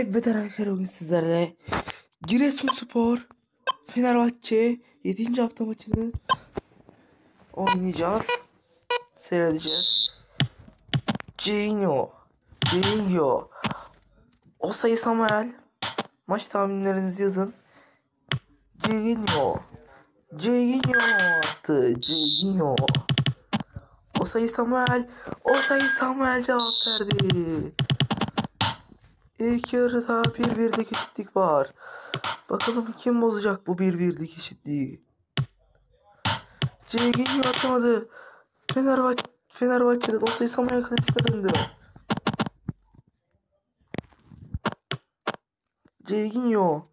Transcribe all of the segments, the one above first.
Evet arkadaşlar, bugün sizlerle Giresunspor Fenerbahçe 7. hafta maçını oynayacağız. Seyredeceğiz. Cinho Osayi Samuel. Maç tahminlerinizi yazın. Cinho attı. Cinho Osayi Samuel cevap verdi. İlk yarıda 1-1'lik eşitlik var. Bakalım kim bozacak bu 1-1'lik eşitliği. Cengiz atamadı. Fenerbahçe'de Osayi Samuel kalesine döndü. Cenginho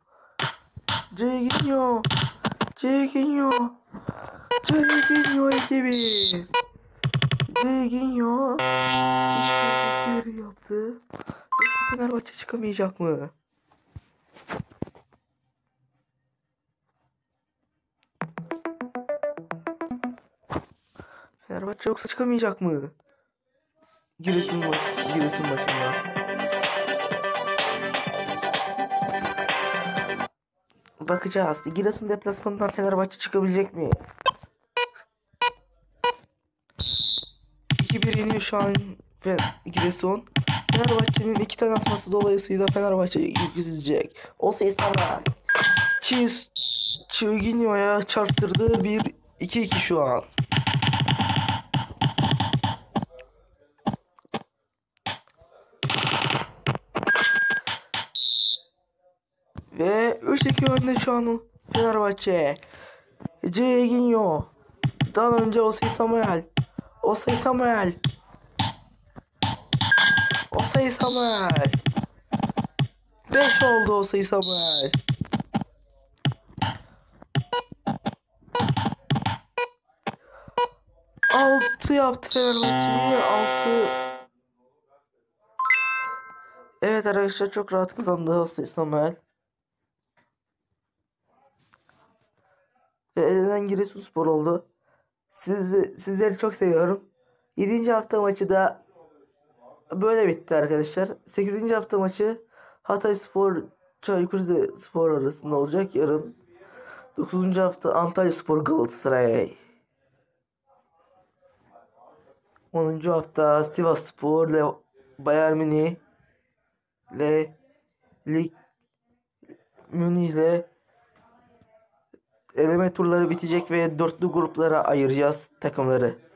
2-1. Cenginho bir yaptı. Fenerbahçe çıkamayacak mı? Fenerbahçe yoksa çıkamayacak mı? Giresun maçında. Bakacağız. Giresun deplasmanından Fenerbahçe çıkabilecek mi? 2-1 yeniyor şu an Giresun. Fenerbahçe'nin 2 tane atması dolayısıyla Fenerbahçe yükselecek. Osayi Samuel Cenginho'ya çarptırdı. 1-2 şu an. Ve 3-2 önde şu an Fenerbahçe. Cenginho'dan önce Osayi Samuel 5 oldu Osayi Samuel. Altı yaptı Fenerbahçe'yi. 6. Evet arkadaşlar, çok rahat kazandı Osayi Samuel. Ve elenen Giresunspor oldu. Sizleri çok seviyorum. 7. hafta maçı da böyle bitti arkadaşlar. 8. hafta maçı Hatayspor Çaykur Rizespor arasında olacak yarın. 9. hafta Antalyaspor Galatasaray. 10. hafta Sivasspor ile Bayern Münih ile eleme turları bitecek ve dörtlü gruplara ayıracağız takımları.